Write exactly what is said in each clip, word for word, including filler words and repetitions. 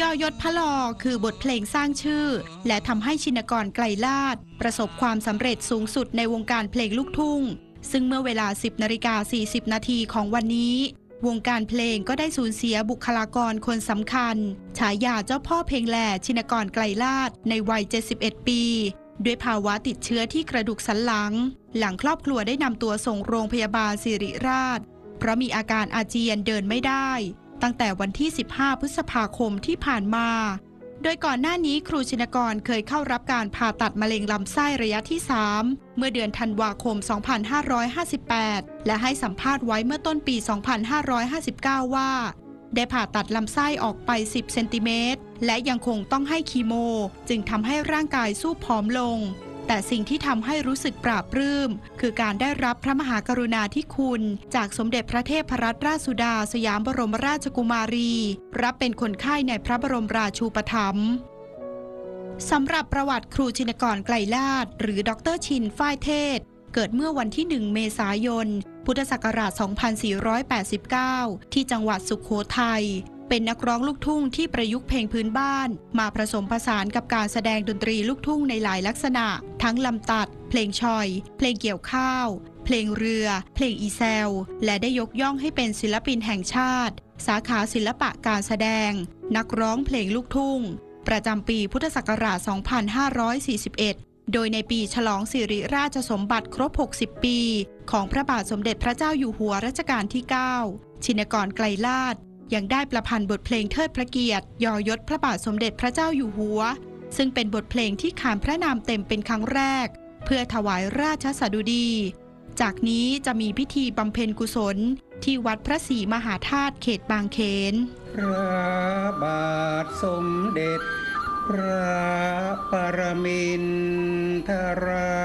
ยอยศพะลอคือบทเพลงสร้างชื่อและทำให้ชินกรไกลลาศประสบความสำเร็จสูงสุดในวงการเพลงลูกทุ่งซึ่งเมื่อเวลา สิบนาฬิกาสี่สิบนาทีของวันนี้วงการเพลงก็ได้สูญเสียบุคลากรคนสำคัญฉายาเจ้าพ่อเพลงแหล่ชินกรไกลลาศในวัยเจ็ดสิบเอ็ดปีด้วยภาวะติดเชื้อที่กระดูกสันหลังหลังครอบครัวได้นำตัวส่งโรงพยาบาลศิริราชเพราะมีอาการอาเจียนเดินไม่ได้ตั้งแต่วันที่สิบห้าพฤษภาคมที่ผ่านมาโดยก่อนหน้านี้ครูชินกรเคยเข้ารับการผ่าตัดมะเร็งลำไส้ระยะที่สามเมื่อเดือนธันวาคมสองพันห้าร้อยห้าสิบแปดและให้สัมภาษณ์ไว้เมื่อต้นปีสองพันห้าร้อยห้าสิบเก้าว่าได้ผ่าตัดลำไส้ออกไปสิบเซนติเมตรและยังคงต้องให้คีโมจึงทำให้ร่างกายสู้ผอมลงแต่สิ่งที่ทำให้รู้สึกปราบปลื้มคือการได้รับพระมหากรุณาธิคุณจากสมเด็จพระเทพรัตนราชสุดาสยามบรมราชกุมารีรับเป็นคนไข้ในพระบรมราชูปถัมภ์สำหรับประวัติครูชินกรไกลลาศหรือดร.ชินฝ้ายเทศเกิดเมื่อวันที่หนึ่งเมษายนพุทธศักราชสองพันสี่ร้อยแปดสิบเก้าที่จังหวัดสุโขทัยเป็นนักร้องลูกทุ่งที่ประยุกต์เพลงพื้นบ้านมาผสมผสานกับการแสดงดนตรีลูกทุ่งในหลายลักษณะทั้งลำตัดเพลงชอยเพลงเกี่ยวข้าวเพลงเรือเพลงอีแซวและได้ยกย่องให้เป็นศิลปินแห่งชาติสาขาศิลปะการแสดงนักร้องเพลงลูกทุ่งประจำปีพุทธศักราชสองพันห้าร้อยสี่สิบเอ็ดโดยในปีฉลองสิริราชสมบัติครบหกสิบปีของพระบาทสมเด็จพระเจ้าอยู่หัวรัชกาลที่เก้าชินกรไกลลาศยังได้ประพันธ์บทเพลงเทิดพระเกียรติยอยศพระบาทสมเด็จพระเจ้าอยู่หัวซึ่งเป็นบทเพลงที่ขานพระนามเต็มเป็นครั้งแรกเพื่อถวายราชสดุดีจากนี้จะมีพิธีบำเพ็ญกุศลที่วัดพระศรีมหาธาตุเขตบางเขนพระบาทสมเด็จพระปรมินทร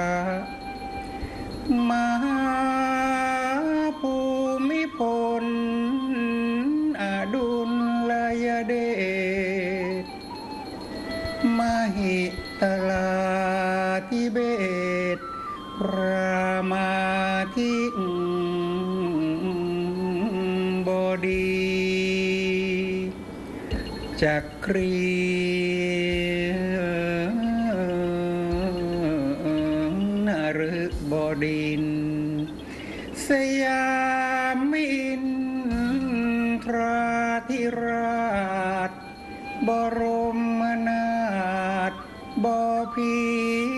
มหาภูมิพลอดุลยเดชมหิตลาธิเบศรพระมาธิบดีจักรีนฤบดินทร์สยามอินทราธิราชบรมนาถบพิ